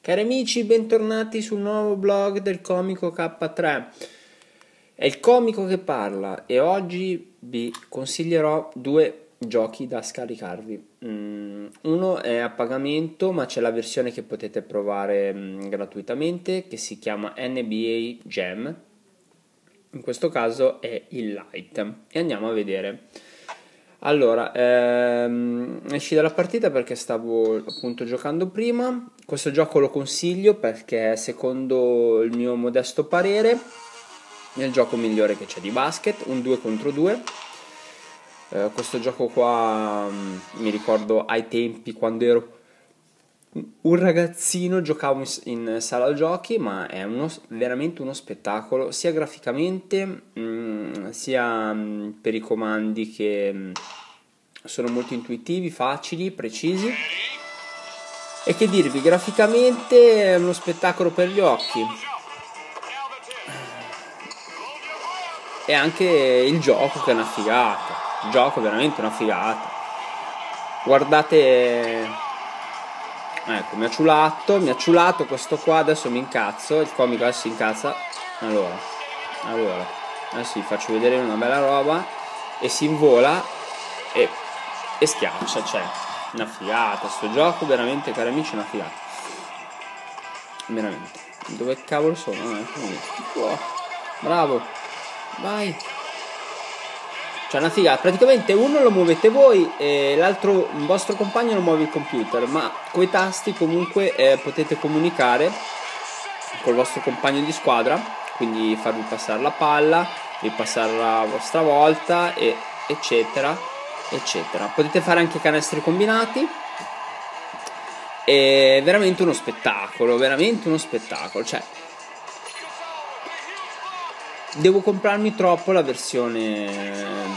Cari amici, bentornati sul nuovo blog del comico K3. È il comico che parla e oggi vi consiglierò due giochi da scaricarvi. Uno è a pagamento, ma c'è la versione che potete provare gratuitamente, che si chiama NBA Jam. In questo caso è il Lite e andiamo a vedere. Allora, esci dalla partita perché stavo appunto giocando prima. Questo gioco lo consiglio perché secondo il mio modesto parere è il gioco migliore che c'è di basket, un 2 contro 2. Questo gioco qua mi ricordo ai tempi quando ero un ragazzino, giocavo in sala giochi, ma è veramente uno spettacolo sia graficamente sia per i comandi che sono molto intuitivi, facili, precisi. E che dirvi, graficamente è uno spettacolo per gli occhi. E anche il gioco che è una figata. Il gioco è veramente una figata. Guardate, ecco, mi ha ciulato questo qua, adesso mi incazzo, il comico adesso si incazza. Allora, adesso vi faccio vedere una bella roba e si invola e schiaccia, cioè, una figata, sto gioco veramente, cari amici, è una figata. Veramente. Dove cavolo sono? Oh, bravo, vai. Cioè una figata, praticamente uno lo muovete voi e l'altro, il vostro compagno, lo muove il computer, ma coi tasti comunque potete comunicare col vostro compagno di squadra, quindi farvi passare la palla, ripassarla a vostra volta, e eccetera, eccetera. Potete fare anche canestri combinati. È veramente uno spettacolo, cioè devo comprarmi troppo la versione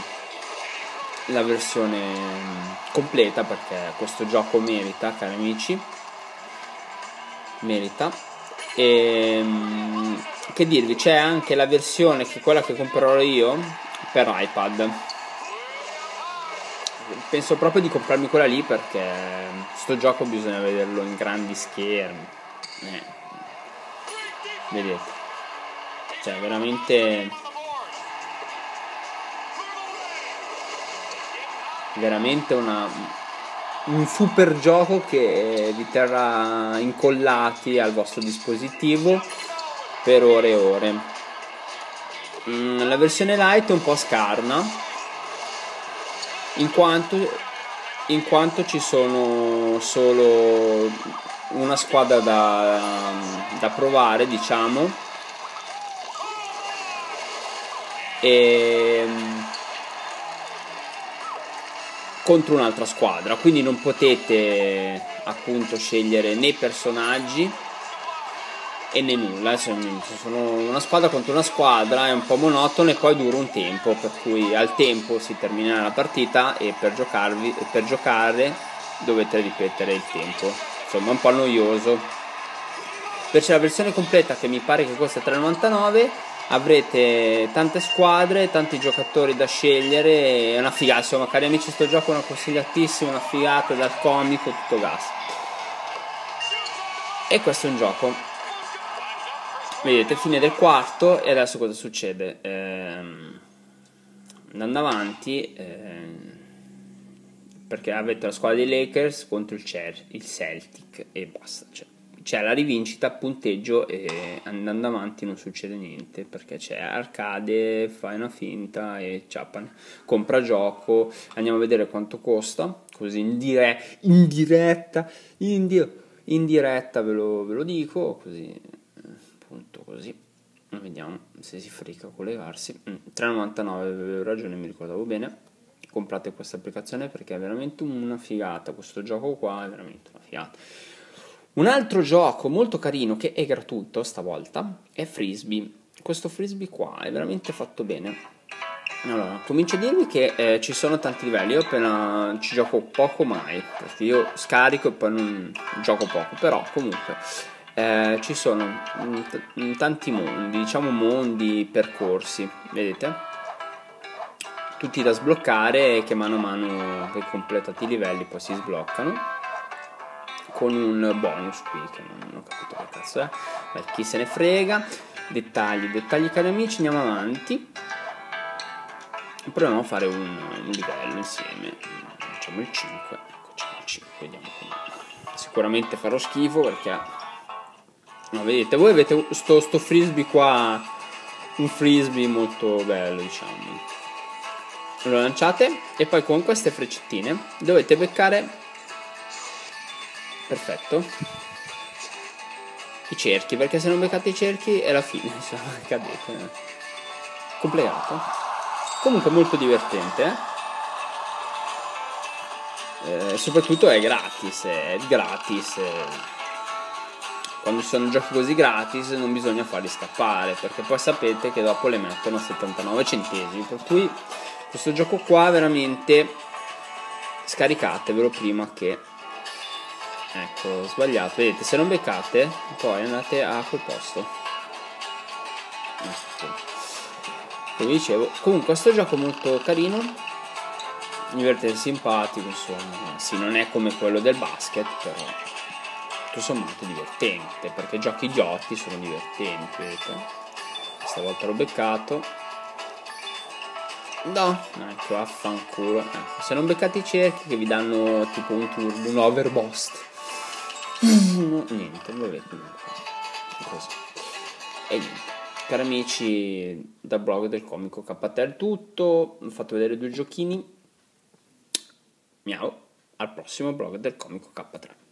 completa, perché questo gioco merita, cari amici, merita. E che dirvi, c'è anche la versione, che è quella che comprerò io, per iPad. Penso proprio di comprarmi quella lì, perché sto gioco bisogna vederlo in grandi schermi, vedete, cioè veramente un super gioco che vi terrà incollati al vostro dispositivo per ore e ore. La versione light è un po' scarna, in quanto ci sono solo una squadra da provare, diciamo, e contro un'altra squadra, quindi non potete appunto scegliere né personaggi e né nulla. Sono una squadra contro una squadra, è un po' monotono e poi dura un tempo, per cui al tempo si terminerà la partita e per giocare dovete ripetere il tempo, insomma è un po' noioso. Invece la versione completa, che mi pare che costa 3,99, avrete tante squadre, tanti giocatori da scegliere, è una figata. Insomma, cari amici, sto gioco è una consigliatissima, una figata, dal comico, tutto gas. E questo è un gioco, vedete, fine del quarto. E adesso cosa succede? Andando avanti, perché avete la squadra dei Lakers contro il Celtic e basta, cioè c'è la rivincita, punteggio, e andando avanti non succede niente, perché c'è arcade, fai una finta e ciappane, compra gioco, andiamo a vedere quanto costa, così in diretta ve lo dico, così appunto, così vediamo se si fricca a collegarsi. 3,99, avevo ragione, mi ricordavo bene. Comprate questa applicazione perché è veramente una figata, questo gioco qua è veramente una figata. Un altro gioco molto carino che è gratuito stavolta è Frisbee. Questo Frisbee qua è veramente fatto bene. Allora, comincio a dirvi che ci sono tanti livelli. Io appena ci gioco poco mai, perché io scarico e poi non gioco poco, però comunque ci sono tanti mondi, diciamo mondi, percorsi, vedete? Tutti da sbloccare, che mano a mano che completate i livelli poi si sbloccano. con un bonus qui che non ho capito che cazzo è. Beh, chi se ne frega. Dettagli cari amici, andiamo avanti. Proviamo a fare un livello insieme. Facciamo il 5. Ecco, facciamo il 5, vediamo come. Sicuramente farò schifo perché no, vedete, voi avete sto frisbee qua, un frisbee molto bello, diciamo. Lo lanciate e poi con queste freccettine dovete beccare, perfetto, i cerchi, perché se non beccate i cerchi è la fine, insomma, cadete. Complicato, comunque molto divertente, soprattutto è gratis. Quando ci sono giochi così gratis non bisogna farli scappare, perché poi sapete che dopo le mettono a 79 centesimi, per cui questo gioco qua veramente scaricatevelo prima che, ecco, ho sbagliato, vedete, se non beccate poi andate a quel posto, ecco. Come dicevo, comunque questo gioco è molto carino, divertente, simpatico, insomma, sì, non è come quello del basket, però tutto sommato divertente, perché giochi idioti sono divertenti, vedete? Stavolta l'ho beccato. No, ecco, affanculo. Ecco, se non beccate i cerchi che vi danno tipo un turbo, un overbost. No, niente, vabbè, comunque. Così. E niente. Cari amici, dal blog del comico K3 è tutto. Ho fatto vedere 2 giochini. Miau, al prossimo blog del comico K3.